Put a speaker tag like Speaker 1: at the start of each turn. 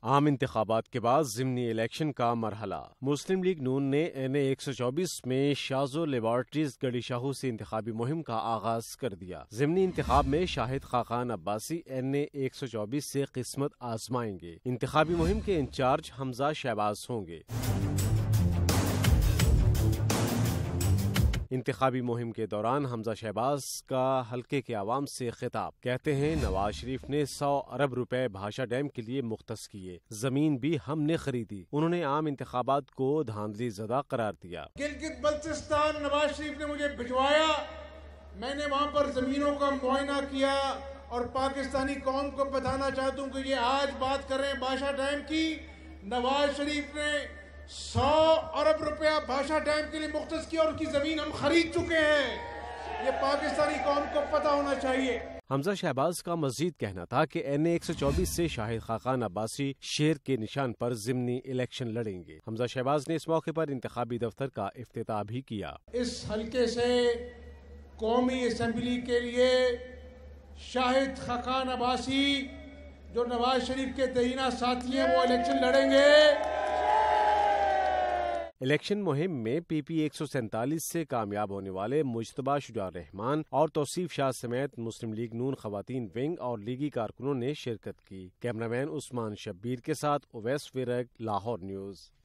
Speaker 1: عام انتخابات کے بعد ضمنی الیکشن کا مرحلہ۔ مسلم لیگ نون نے NA-124 میں شازو لیبارٹریز گڑی شاہو سے انتخابی مہم کا آغاز کر دیا۔ ضمنی انتخاب میں شاہد خاقان عباسی NA-124 سے قسمت آزمائیں گے۔ انتخابی مہم کے انچارج حمزہ شہباز ہوں گے۔ انتخابی مہم کے دوران حمزہ شہباز کا حلقے کے عوام سے خطاب، کہتے ہیں نواز شریف نے 100 ارب روپے بھاشا ڈیم کے لیے مختص کیے، زمین بھی ہم نے خریدی۔ انہوں نے عام انتخابات کو دھاندلی زدہ قرار دیا۔
Speaker 2: گلگت بلتستان نواز شریف نے مجھے بھجوایا، میں نے وہاں پر زمینوں کا معائنہ کیا اور پاکستانی قوم کو بتانا چاہتا ہوں کہ یہ آج بات کر رہے ہیں بھاشا ڈیم کی، نواز شریف نے 100 ارب روپیہ بھاشا ڈیم کے لیے مختص کیا اور اس کی زمین ہم خرید چکے ہیں۔ یہ پاکستانی قوم کو پتہ ہونا چاہیے۔
Speaker 1: حمزہ شہباز کا مزید کہنا تھا کہ NA-124 سے شاہد خاقان عباسی شیر کے نشان پر ضمنی الیکشن لڑیں گے۔ حمزہ شہباز نے اس موقع پر انتخابی دفتر کا افتتاح بھی کیا۔
Speaker 2: اس حلقے سے قومی اسمبلی کے لیے شاہد خاقان عباسی جو نواز شریف کے دہینہ ساتھی ہیں وہ الیکشن لڑیں گے۔
Speaker 1: الیکشن مہم میں PP 147 سے کامیاب ہونے والے مجتبیٰ شجاع الرحمان اور توصیف شاہ سمیت مسلم لیگ نون خواتین ونگ اور لیگی کارکنوں نے شرکت کی۔ کیمرہ مین عثمان شبیر کے ساتھ اویس فرق، لاہور نیوز۔